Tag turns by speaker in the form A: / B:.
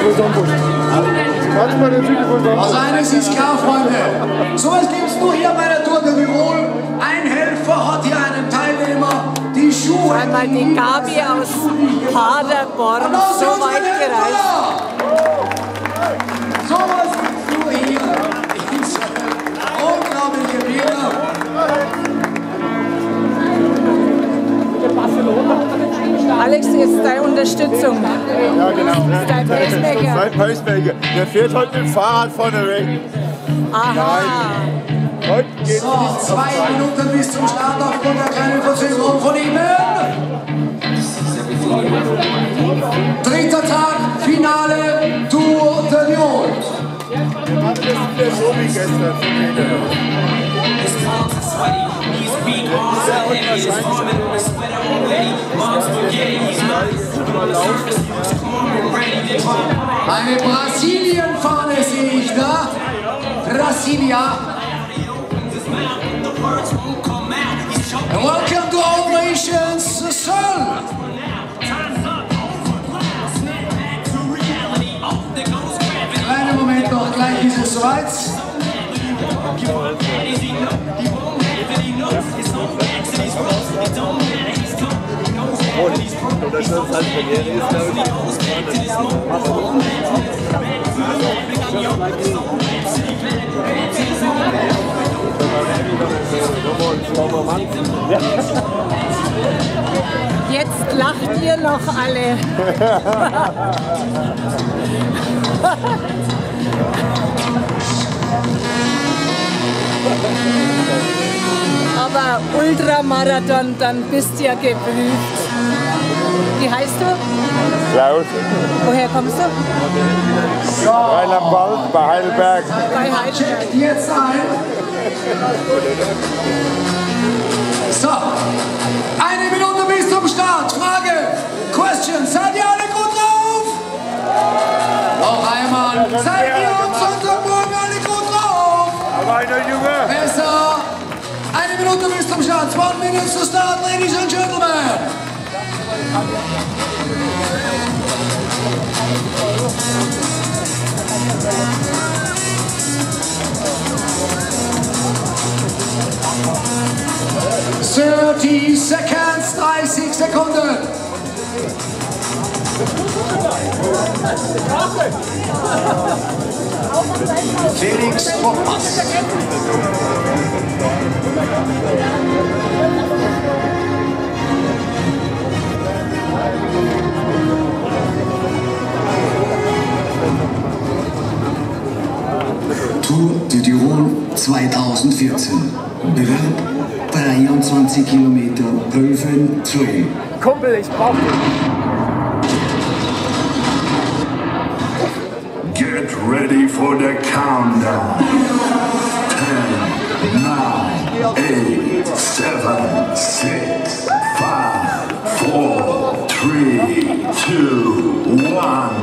A: Also eines ist klar, Freunde. So was gibt es nur hier bei der Tour de Tirol. Ein Helfer hat hier einen Teilnehmer die Schuhe.
B: Einmal die Gabi aus Paderborn so weit gereist.
A: So was gibt es nur hier. Unglaubliche Bilder.
B: Alex, ist deine Unterstützung.
C: Ja, genau.
B: Ist dein Pacemaker.
C: Mein Pacemaker. Der fährt heute mit dem Fahrrad vorne weg.
B: Aha.
C: Heute geht's
A: So, 2 Minuten bis zum Start aufgrund der kleinen Verzögerung von ihm. Dritter Tag, Finale, Tour de Tirol.
C: Wir machen das wieder so wie gestern.
A: Eine Brasilien-Fahne sehe ich da. Brasilia. And welcome to Operations Sol. Kleiner Moment noch, gleich ist es soweit.
C: Das ist halt Premiere ist, glaube ich.
B: Jetzt lacht ihr noch alle. Aber Ultramarathon, dann bist du ja geprüft. Wie heißt du?
C: Klaus.
B: Woher kommst du?
C: Rheinland-Pfalz, bei Heidelberg.
B: Bei Heidelberg.
A: Checkt jetzt ein. So, 1 Minute bis zum Start. Frage, Question, seid ihr alle gut drauf? Noch einmal, seid ihr uns heute Morgen alle gut drauf?
C: Aber einer Junge.
A: Besser. 1 Minute bis zum Start. 2 Minuten to start, ladies and gentlemen. Thirty seconds, 30 Sekunden. Felix Hoffmann. Tour de Tirol 2014. Bewerb 23 Kilometer Pölfen Trail.
C: Kumpel, ich brauch dich.
D: Get ready for the countdown. 10, 9, 8, 7, 6, 5, 4, 3, 2, 1.